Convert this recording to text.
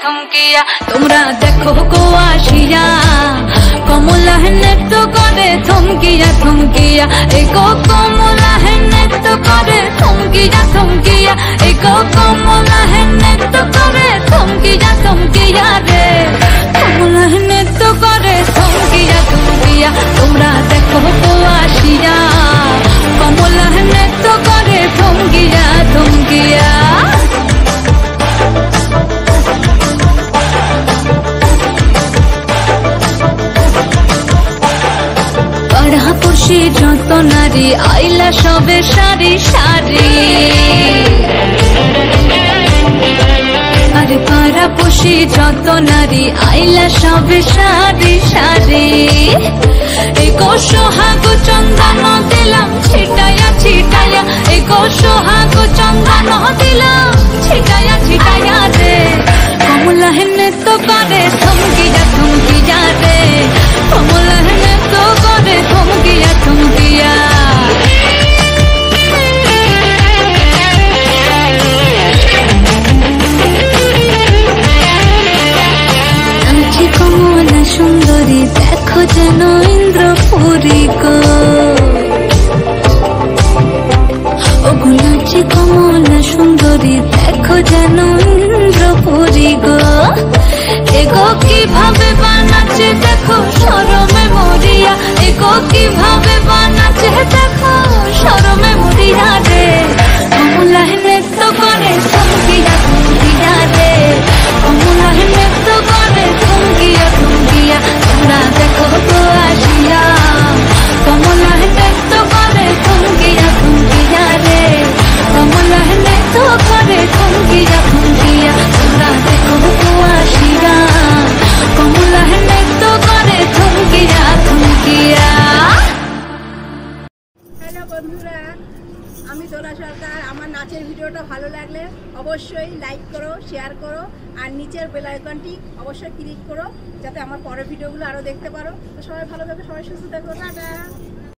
থমকিয়া তোমরা দেখো গো আসিয়া কমলা নৃত্য করে থমকিয়া থমকিয়া এগো কমলা নৃত্য করে থমকিয়া থমকিয়া এগো কমলা নৃত্য করে থমকিয়া থমকিয়া রে কমলা নৃত্য করে থমকিয়া থমকিয়া তোমরা দেখো গো আসিয়া কমলা নৃত্য করে থমকিয়া থমকিয়া পাড়াপড়শি যত নারী আইলা সবে সারি সারি আরে পাড়াপড়শি যত নারী আইলা সবে সারি সারি এগো সোহাগ চন্দন দিলাম ছিটায়া ছিটায়া এগো সোহাগ চন্দন দিলাম ছিটায়া ছিটায়া রে কমলা নৃত্য করে থমকিয়া থমকিয়া রে কমলা নৃত্য করে থমকিয়া থমকিয়া নাচি কমলা সুন্দরী দেখো যেন ইন্দ্রপুরী গো ওগো নাচি কমলা সুন্দরী দেখো যেন ইন্দ্রপুরী গো এগো কিভাবে বানাচ্ছে দেখো শরমে মরিয়া এগো কিভাবে বানাচ্ছে দেখো শরমে মরিয়া রে কমলা নৃত্য করে থমকিয়া থমকিয়া রে কমলা নৃত্য করে থমকিয়া থমকিয়া তোমরা দেখো গো আসিয়া কমলা নৃত্য করে থমকিয়া থমকিয়া রে কমলা নৃত্য করে থমকিয়া থমকিয়া তোমরা দেখো গো আসিয়া কমলা নৃত্য করে থমকিয়া থমকিয়া। হ্যালো বন্ধুরা, আমি দোলা সরকার। আমার নাচের ভিডিওটা ভালো লাগলে অবশ্যই লাইক করো, শেয়ার করো আর নিচের বেল আইকনটি অবশ্যই ক্লিক করো যাতে আমার পরের ভিডিওগুলো আরও দেখতে পারো। তো সবাই ভালো থাকো, সবাই সুস্থ থাকো, টাটা।